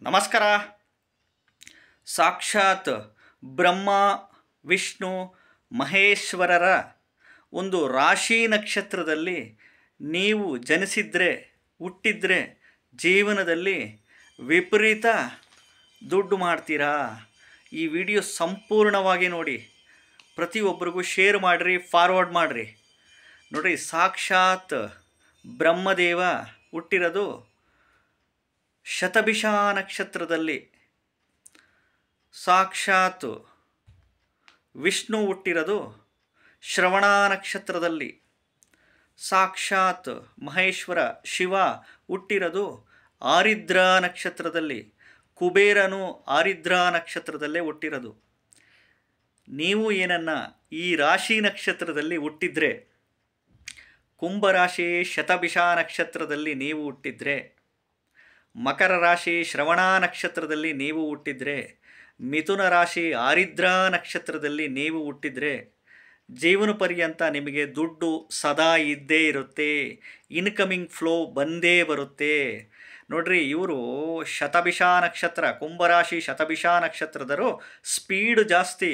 ನಮಸ್ಕಾರ. ಸಾಕ್ಷಾತ್ ಬ್ರಹ್ಮ ವಿಷ್ಣು ಮಹೇಶ್ವರರ ಒಂದು ರಾಶಿ ನಕ್ಷತ್ರದಲ್ಲಿ ನೀವು ಜನಿಸಿದರೆ ಹುಟ್ಟಿದರೆ ಜೀವನದಲ್ಲಿ ವಿಪರೀತ ದುಡ್ಡು ಮಾಡ್ತೀರಾ. ಈ ವಿಡಿಯೋ ಸಂಪೂರ್ಣವಾಗಿ ನೋಡಿ, ಪ್ರತಿಯೊಬ್ಬರಿಗೂ ಶೇರ್ ಮಾಡಿರಿ, ಫಾರ್ವರ್ಡ್ ಮಾಡಿರಿ. ನೋಡಿರಿ, ಸಾಕ್ಷಾತ್ ಬ್ರಹ್ಮದೇವ ಹುಟ್ಟಿರೋದು ಶತಭಿಷ ನಕ್ಷತ್ರದಲ್ಲಿ, ಸಾಕ್ಷಾತ್ ವಿಷ್ಣು ಹುಟ್ಟಿರೋದು ಶ್ರವಣ ನಕ್ಷತ್ರದಲ್ಲಿ, ಸಾಕ್ಷಾತ್ ಮಹೇಶ್ವರ ಶಿವ ಹುಟ್ಟಿರೋದು ಆರಿದ್ರ ನಕ್ಷತ್ರದಲ್ಲಿ, ಕುಬೇರನು ಆರಿದ್ರ ನಕ್ಷತ್ರದಲ್ಲೇ ಹುಟ್ಟಿರೋದು. ನೀವು ಏನನ್ನ ಈ ರಾಶಿ ನಕ್ಷತ್ರದಲ್ಲಿ ಹುಟ್ಟಿದರೆ, ಕುಂಭರಾಶಿ ಶತಭಿಷ ನಕ್ಷತ್ರದಲ್ಲಿ ನೀವು ಹುಟ್ಟಿದರೆ, ಮಕರ ರಾಶಿ ಶ್ರವಣ ನಕ್ಷತ್ರದಲ್ಲಿ ನೀವು ಹುಟ್ಟಿದರೆ, ಮಿಥುನ ರಾಶಿ ಆರಿದ್ರ ನಕ್ಷತ್ರದಲ್ಲಿ ನೀವು ಹುಟ್ಟಿದರೆ, ಜೀವನ ಪರ್ಯಂತ ನಿಮಗೆ ದುಡ್ಡು ಸದಾ ಇದ್ದೇ ಇರುತ್ತೆ, ಇನ್ಕಮಿಂಗ್ ಫ್ಲೋ ಬಂದೇ ಬರುತ್ತೆ. ನೋಡ್ರಿ, ಇವರು ಶತಭಿಷ ನಕ್ಷತ್ರ, ಕುಂಭರಾಶಿ ಶತಭಿಷ ನಕ್ಷತ್ರದರು ಸ್ಪೀಡ್ ಜಾಸ್ತಿ,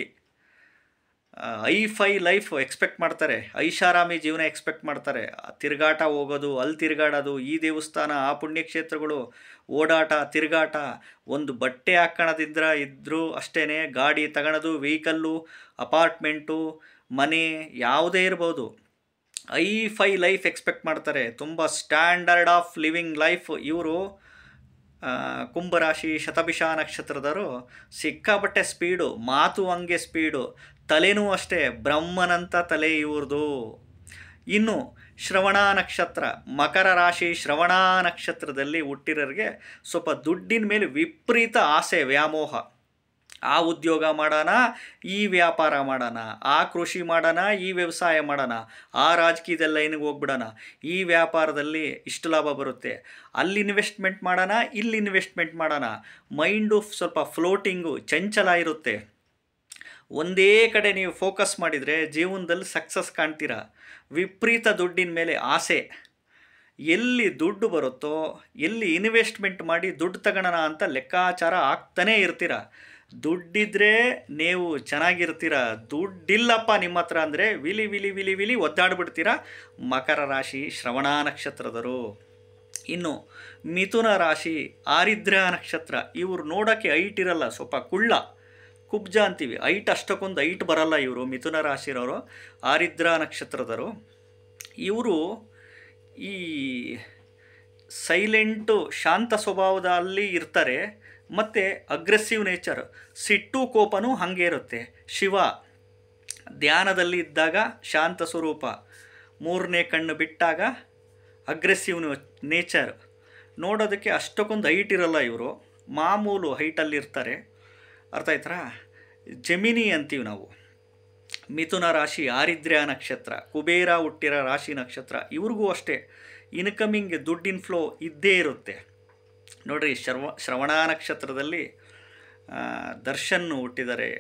ಐ ಲೈಫ್ ಎಕ್ಸ್ಪೆಕ್ಟ್ ಮಾಡ್ತಾರೆ, ಐಷಾರಾಮಿ ಜೀವನ ಎಕ್ಸ್ಪೆಕ್ಟ್ ಮಾಡ್ತಾರೆ. ತಿರುಗಾಟ ಹೋಗೋದು, ಅಲ್ಲಿ ತಿರುಗಾಡೋದು, ಈ ದೇವಸ್ಥಾನ ಆ ಪುಣ್ಯಕ್ಷೇತ್ರಗಳು, ಓಡಾಟ ತಿರುಗಾಟ. ಒಂದು ಬಟ್ಟೆ ಹಾಕೋಣದಿದ್ರೆ ಇದ್ದರೂ ಅಷ್ಟೇ, ಗಾಡಿ ತಗೊಳೋದು, ವೆಹಿಕಲ್ಲು, ಅಪಾರ್ಟ್ಮೆಂಟು, ಮನೆ ಯಾವುದೇ ಇರ್ಬೋದು, ಐ ಲೈಫ್ ಎಕ್ಸ್ಪೆಕ್ಟ್ ಮಾಡ್ತಾರೆ. ತುಂಬ ಸ್ಟ್ಯಾಂಡರ್ಡ್ ಆಫ್ ಲಿವಿಂಗ್ ಲೈಫ್ ಇವರು ಕುಂಭರಾಶಿ ಶತಭಿಷ ನಕ್ಷತ್ರದವರು. ಸಿಕ್ಕಾಪಟ್ಟೆ ಸ್ಪೀಡು, ಮಾತು ಹಂಗೆ ಸ್ಪೀಡು, ತಲೆನೂ ಅಷ್ಟೇ ಬ್ರಹ್ಮನಂಥ ತಲೆ ಇವ್ರದು. ಇನ್ನು ಶ್ರವಣ ನಕ್ಷತ್ರ, ಮಕರ ರಾಶಿ ಶ್ರವಣ ನಕ್ಷತ್ರದಲ್ಲಿ ಹುಟ್ಟಿರೋರಿಗೆ ಸ್ವಲ್ಪ ದುಡ್ಡಿನ ಮೇಲೆ ವಿಪರೀತ ಆಸೆ, ವ್ಯಾಮೋಹ. ಆ ಉದ್ಯೋಗ ಮಾಡೋಣ, ಈ ವ್ಯಾಪಾರ ಮಾಡೋಣ, ಆ ಕೃಷಿ ಮಾಡೋಣ, ಈ ವ್ಯವಸಾಯ ಮಾಡೋಣ, ಆ ರಾಜಕೀಯದ ಲೈನಿಗೆ ಹೋಗ್ಬಿಡೋಣ, ಈ ವ್ಯಾಪಾರದಲ್ಲಿ ಇಷ್ಟು ಲಾಭ ಬರುತ್ತೆ, ಅಲ್ಲಿ ಇನ್ವೆಸ್ಟ್ಮೆಂಟ್ ಮಾಡೋಣ, ಇಲ್ಲಿ ಇನ್ವೆಸ್ಟ್ಮೆಂಟ್ ಮಾಡೋಣ. ಮೈಂಡು ಸ್ವಲ್ಪ ಫ್ಲೋಟಿಂಗು, ಚಂಚಲ ಇರುತ್ತೆ. ಒಂದೇ ಕಡೆ ನೀವು ಫೋಕಸ್ ಮಾಡಿದರೆ ಜೀವನದಲ್ಲಿ ಸಕ್ಸಸ್ ಕಾಣ್ತೀರ. ವಿಪರೀತ ದುಡ್ಡಿನ ಮೇಲೆ ಆಸೆ. ಎಲ್ಲಿ ದುಡ್ಡು ಬರುತ್ತೋ, ಎಲ್ಲಿ ಇನ್ವೆಸ್ಟ್ಮೆಂಟ್ ಮಾಡಿ ದುಡ್ಡು ತಗೊಳ್ಳೋಣ ಅಂತ ಲೆಕ್ಕಾಚಾರ ಆಗ್ತಾನೇ ಇರ್ತೀರ. ದುಡ್ಡಿದ್ರೆ ನೀವು ಚೆನ್ನಾಗಿರ್ತೀರ, ದುಡ್ಡಿಲ್ಲಪ್ಪ ನಿಮ್ಮ ಹತ್ರ ಅಂದರೆ ವಿಲಿ ವಿಲಿ ವಿಲಿ ವಿಲಿ ಒದ್ದಾಡ್ಬಿಡ್ತೀರ. ಮಕರ ರಾಶಿ ಶ್ರವಣ ನಕ್ಷತ್ರದರು. ಇನ್ನು ಮಿಥುನ ರಾಶಿ ಆರಿದ್ರ ನಕ್ಷತ್ರ, ಇವರು ನೋಡೋಕ್ಕೆ ಹೈಟ್ ಇರಲ್ಲ, ಸ್ವಲ್ಪ ಕುಳ್ಳ, ಕುಬ್ಜ ಅಂತೀವಿ, ಹೈಟ್ ಅಷ್ಟಕ್ಕೊಂದು ಹೈಟ್ ಬರಲ್ಲ ಇವರು. ಮಿಥುನ ರಾಶಿರವರು ಆರಿದ್ರ ನಕ್ಷತ್ರದರು. ಇವರು ಈ ಸೈಲೆಂಟು ಶಾಂತ ಸ್ವಭಾವದಲ್ಲಿ ಇರ್ತಾರೆ, ಮತ್ತು ಅಗ್ರೆಸಿವ್ ನೇಚರ್, ಸಿಟ್ಟು ಕೋಪನೂ ಹಾಗೆ ಇರುತ್ತೆ. ಶಿವ ಧ್ಯಾನದಲ್ಲಿ ಇದ್ದಾಗ ಶಾಂತ ಸ್ವರೂಪ, ಮೂರನೇ ಕಣ್ಣು ಬಿಟ್ಟಾಗ ಅಗ್ರೆಸಿವ್ ನೇಚರ್. ನೋಡೋದಕ್ಕೆ ಅಷ್ಟಕ್ಕೊಂದು ಹೈಟ್ ಇರಲ್ಲ ಇವರು, ಮಾಮೂಲು ಹೈಟಲ್ಲಿರ್ತಾರೆ. ಅರ್ಥ ಆಯ್ತಾ? ಜಮಿನಿ ಅಂತೀವಿ ನಾವು. ಮಿಥುನ ರಾಶಿ ಆರಿದ್ರ ನಕ್ಷತ್ರ, ಕುಬೇರ ಹುಟ್ಟಿರೋ ರಾಶಿ ನಕ್ಷತ್ರ. ಇವ್ರಿಗೂ ಅಷ್ಟೇ ಇನ್ಕಮಿಂಗ್ ದುಡ್ಡಿನ ಫ್ಲೋ ಇದ್ದೇ ಇರುತ್ತೆ. ನೋಡಿರಿ, ಶ್ರವಣ ನಕ್ಷತ್ರದಲ್ಲಿ ದರ್ಶನ್ ಹುಟ್ಟಿದ್ದಾರೆ,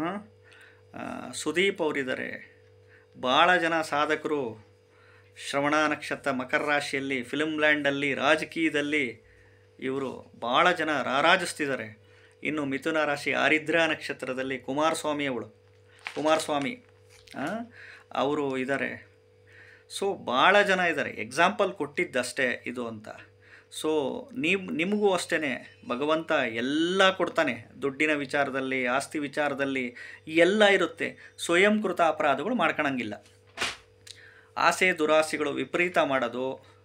ಸುದೀಪ್ ಅವರಿದ್ದಾರೆ. ಭಾಳ ಜನ ಸಾಧಕರು ಶ್ರವಣ ನಕ್ಷತ್ರ ಮಕರ ರಾಶಿಯಲ್ಲಿ, ಫಿಲ್ಮ್ ಲ್ಯಾಂಡಲ್ಲಿ, ರಾಜಕೀಯದಲ್ಲಿ ಇವರು ಭಾಳ ಜನ ರಾರಾಜಿಸ್ತಿದ್ದಾರೆ. ಇನ್ನು ಮಿಥುನ ರಾಶಿ ಆರಿದ್ರ ನಕ್ಷತ್ರದಲ್ಲಿ ಕುಮಾರಸ್ವಾಮಿ ಅವರು ಇದ್ದಾರೆ. ಸೊ ಭಾಳ ಜನ ಇದ್ದಾರೆ, ಎಕ್ಸಾಂಪಲ್ ಕೊಟ್ಟಿದ್ದಷ್ಟೇ ಇದು ಅಂತ. ಸೊ ನಿಮಗೂ ಅಷ್ಟೇ ಭಗವಂತ ಎಲ್ಲ ಕೊಡ್ತಾನೆ, ದುಡ್ಡಿನ ವಿಚಾರದಲ್ಲಿ, ಆಸ್ತಿ ವಿಚಾರದಲ್ಲಿ ಎಲ್ಲ ಇರುತ್ತೆ. ಸ್ವಯಂಕೃತ ಅಪರಾಧಗಳು ಮಾಡ್ಕೊಳಂಗಿಲ್ಲ. ಆಸೆ ದುರಾಸೆಗಳು ವಿಪರೀತ ಮಾಡೋದು,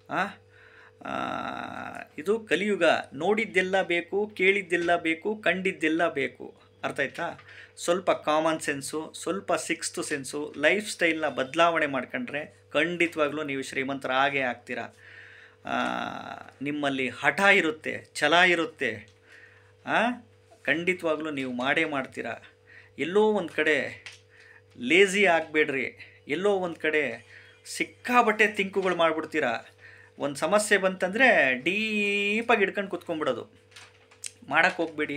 ಇದು ಕಲಿಯುಗ. ನೋಡಿದ್ದೆಲ್ಲ ಬೇಕು, ಕೇಳಿದ್ದೆಲ್ಲ ಬೇಕು, ಕಂಡಿದ್ದೆಲ್ಲ ಬೇಕು. ಅರ್ಥ ಆಯ್ತಾ? ಸ್ವಲ್ಪ ಕಾಮನ್ ಸೆನ್ಸು, ಸ್ವಲ್ಪ ಸಿಕ್ಸ್ತ್ ಸೆನ್ಸು, ಲೈಫ್ ಸ್ಟೈಲ್ನ ಬದಲಾವಣೆ ಮಾಡ್ಕೊಂಡ್ರೆ ಖಂಡಿತವಾಗ್ಲೂ ನೀವು ಶ್ರೀಮಂತರಾಗೇ ಆಗ್ತೀರ. ನಿಮ್ಮಲ್ಲಿ ಹಠ ಇರುತ್ತೆ, ಛಲ ಇರುತ್ತೆ, ಖಂಡಿತವಾಗ್ಲೂ ನೀವು ಮಾಡೇ ಮಾಡ್ತೀರ. ಎಲ್ಲೋ ಒಂದು ಕಡೆ ಲೇಝಿ ಆಗಬೇಡ್ರಿ, ಎಲ್ಲೋ ಒಂದು ಕಡೆ ಸಿಕ್ಕಾಬಟ್ಟೆ ತಿಂಕುಗಳು ಮಾಡಿಬಿಡ್ತೀರ. ಒಂದು ಸಮಸ್ಯೆ ಬಂತಂದರೆ ಡೀಪಾಗಿ ಹಿಡ್ಕೊಂಡು ಕೂತ್ಕೊಂಡ್ಬಿಡೋದು. ಮಾಡೋಕ್ಕೆ ಹೋಗಬೇಡಿ.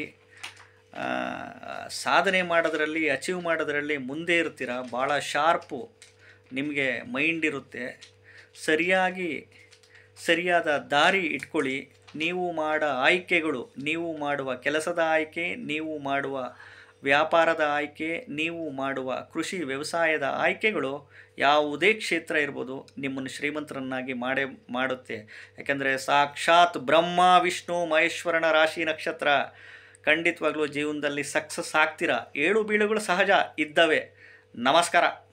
ಸಾಧನೆ ಮಾಡೋದ್ರಲ್ಲಿ, ಅಚೀವ್ ಮಾಡೋದ್ರಲ್ಲಿ ಮುಂದೆ ಇರ್ತೀರ. ಭಾಳ ಶಾರ್ಪು ನಿಮಗೆ ಮೈಂಡ್ ಇರುತ್ತೆ. ಸರಿಯಾದ ದಾರಿ ಇಟ್ಕೊಳ್ಳಿ. ನೀವು ಮಾಡೋ ಆಯ್ಕೆಗಳು, ನೀವು ಮಾಡುವ ಕೆಲಸದ ಆಯ್ಕೆ, ನೀವು ಮಾಡುವ ವ್ಯಾಪಾರದ ಆಯ್ಕೆ, ನೀವು ಮಾಡುವ ಕೃಷಿ ವ್ಯವಸಾಯದ ಆಯ್ಕೆಗಳು ಯಾವುದೇ ಕ್ಷೇತ್ರ ಇರ್ಬೋದು ನಿಮ್ಮನ್ನು ಶ್ರೀಮಂತರನ್ನಾಗಿ ಮಾಡುತ್ತೆ. ಯಾಕೆಂದರೆ ಸಾಕ್ಷಾತ್ ಬ್ರಹ್ಮ ವಿಷ್ಣು ಮಹೇಶ್ವರನ ರಾಶಿ ನಕ್ಷತ್ರ. ಖಂಡಿತವಾಗ್ಲೂ ಜೀವನದಲ್ಲಿ ಸಕ್ಸಸ್ ಆಗ್ತೀರಾ. ಏಳು ಬೀಳುಗಳು ಸಹಜ ಇದ್ದವೆ. ನಮಸ್ಕಾರ.